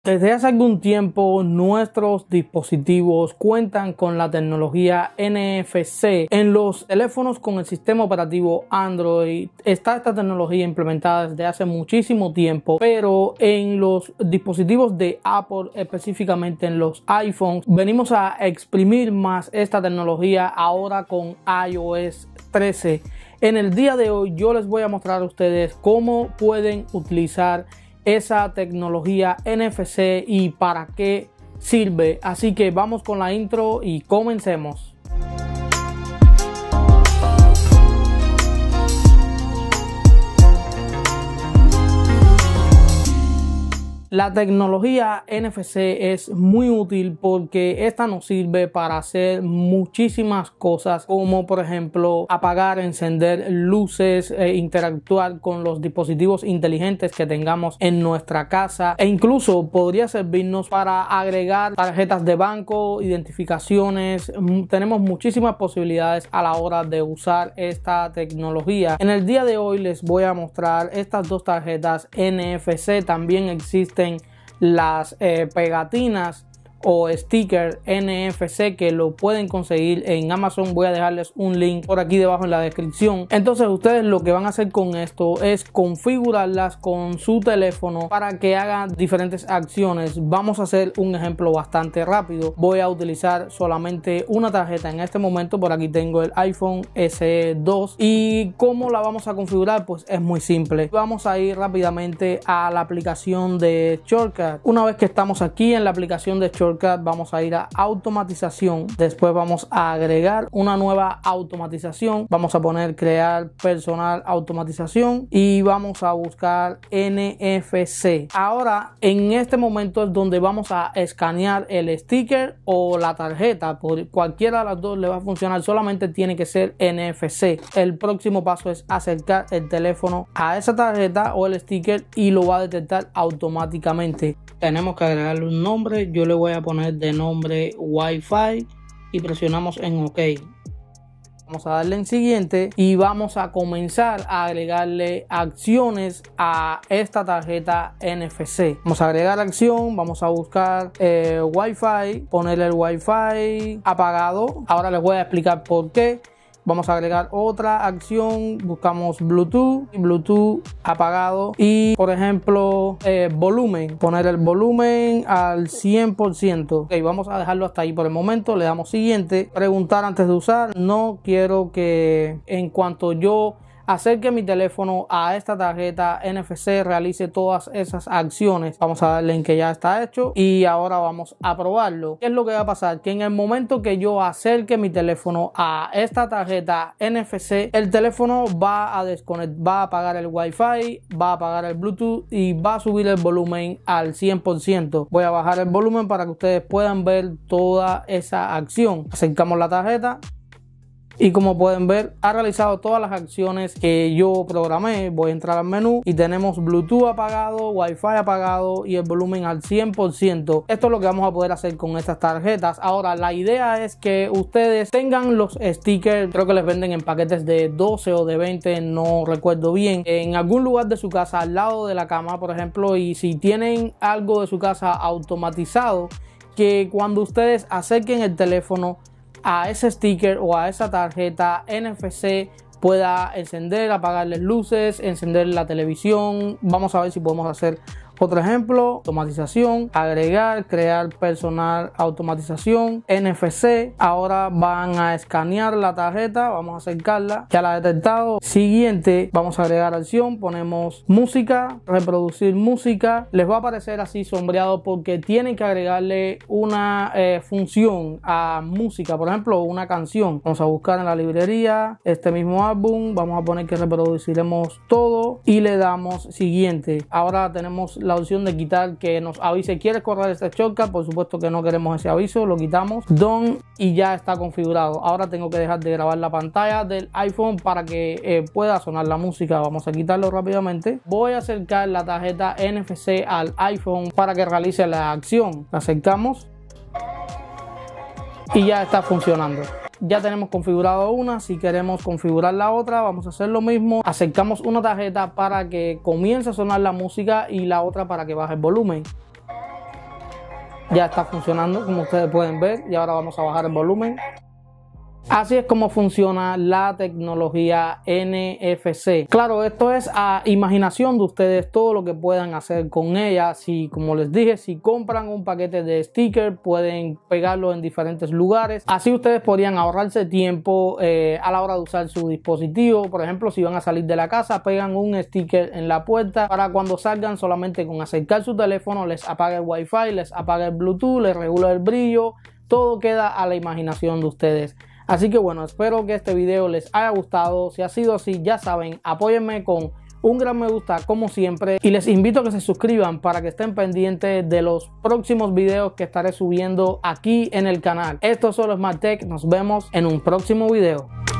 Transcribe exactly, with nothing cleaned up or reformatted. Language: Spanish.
Desde hace algún tiempo nuestros dispositivos cuentan con la tecnología N F C. En los teléfonos con el sistema operativo Android está esta tecnología implementada desde hace muchísimo tiempo, pero en los dispositivos de Apple, específicamente en los iPhones, venimos a exprimir más esta tecnología ahora con i O S trece. En el día de hoy yo les voy a mostrar a ustedes cómo pueden utilizar esa tecnología N F C y para qué sirve. Así que vamos con la intro y comencemos. La tecnología N F C es muy útil porque esta nos sirve para hacer muchísimas cosas, como por ejemplo apagar, encender luces, e interactuar con los dispositivos inteligentes que tengamos en nuestra casa, e incluso podría servirnos para agregar tarjetas de banco, identificaciones. Tenemos muchísimas posibilidades a la hora de usar esta tecnología. En el día de hoy les voy a mostrar estas dos tarjetas N F C. También existen las eh, pegatinas o sticker N F C que lo pueden conseguir en Amazon. Voy a dejarles un link por aquí debajo en la descripción. Entonces ustedes lo que van a hacer con esto es configurarlas con su teléfono para que hagan diferentes acciones. Vamos a hacer un ejemplo bastante rápido. Voy a utilizar solamente una tarjeta en este momento. Por aquí tengo el iPhone S E dos. ¿Y cómo la vamos a configurar? Pues es muy simple. Vamos a ir rápidamente a la aplicación de Shortcut. Una vez que estamos aquí en la aplicación de Shortcut, vamos a ir a automatización. Después vamos a agregar una nueva automatización. Vamos a poner crear personal automatización y vamos a buscar N F C. Ahora en este momento es donde vamos a escanear el sticker o la tarjeta. Por cualquiera de las dos le va a funcionar, solamente tiene que ser N F C. El próximo paso es acercar el teléfono a esa tarjeta o el sticker y lo va a detectar automáticamente. Tenemos que agregarle un nombre. Yo le voy a poner de nombre Wi-Fi y presionamos en OK. Vamos a darle en siguiente y vamos a comenzar a agregarle acciones a esta tarjeta N F C. Vamos a agregar acción, vamos a buscar eh, Wi-Fi, ponerle el Wi-Fi apagado. Ahora les voy a explicar por qué. Vamos a agregar otra acción, buscamos Bluetooth, Bluetooth apagado y por ejemplo eh, volumen, poner el volumen al cien por ciento. Ok, vamos a dejarlo hasta ahí por el momento, le damos siguiente, preguntar antes de usar. No quiero que en cuanto yo acerque mi teléfono a esta tarjeta N F C realice todas esas acciones. Vamos a darle en que ya está hecho y ahora vamos a probarlo. ¿Qué es lo que va a pasar? Que en el momento que yo acerque mi teléfono a esta tarjeta N F C, el teléfono va a desconectar, va a apagar el Wi-Fi, va a apagar el Bluetooth y va a subir el volumen al cien por ciento. Voy a bajar el volumen para que ustedes puedan ver toda esa acción. Acercamos la tarjeta y como pueden ver ha realizado todas las acciones que yo programé. Voy a entrar al menú y tenemos Bluetooth apagado, Wi-Fi apagado y el volumen al cien por ciento. Esto es lo que vamos a poder hacer con estas tarjetas. Ahora la idea es que ustedes tengan los stickers, creo que les venden en paquetes de doce o de veinte, no recuerdo bien, en algún lugar de su casa, al lado de la cama por ejemplo. Y si tienen algo de su casa automatizado, que cuando ustedes acerquen el teléfono a ese sticker o a esa tarjeta N F C pueda encender, apagar las luces, encender la televisión. Vamos a ver si podemos hacer otro ejemplo. Automatización, agregar, crear personal automatización, N F C. Ahora van a escanear la tarjeta, vamos a acercarla, ya la he detectado. Siguiente, vamos a agregar acción, ponemos música, reproducir música. Les va a aparecer así sombreado porque tienen que agregarle una eh, función a música, por ejemplo una canción. Vamos a buscar en la librería este mismo álbum, vamos a poner que reproduciremos todo y le damos siguiente. Ahora tenemos la opción de quitar que nos avise ¿quieres correr este shortcut? Por supuesto que no queremos ese aviso, lo quitamos, done y ya está configurado. Ahora tengo que dejar de grabar la pantalla del iPhone para que eh, pueda sonar la música. Vamos a quitarlo rápidamente. Voy a acercar la tarjeta N F C al iPhone para que realice la acción. La acercamos y ya está funcionando. Ya tenemos configurado una. Si queremos configurar la otra, vamos a hacer lo mismo. Acercamos una tarjeta para que comience a sonar la música y la otra para que baje el volumen. ya está funcionando, como ustedes pueden ver, y ahora vamos a bajar el volumen. Así es como funciona la tecnología N F C. Claro, esto es a imaginación de ustedes, todo lo que puedan hacer con ella. Si, como les dije, si compran un paquete de stickers, pueden pegarlo en diferentes lugares. Así ustedes podrían ahorrarse tiempo eh, a la hora de usar su dispositivo. Por ejemplo, si van a salir de la casa, pegan un sticker en la puerta para cuando salgan, solamente con acercar su teléfono les apaga el Wi-Fi, les apaga el Bluetooth, les regula el brillo. Todo queda a la imaginación de ustedes. Así que bueno, espero que este video les haya gustado. Si ha sido así, ya saben, apóyenme con un gran me gusta como siempre. Y les invito a que se suscriban para que estén pendientes de los próximos videos que estaré subiendo aquí en el canal. Esto solo es Smart Tech. Nos vemos en un próximo video.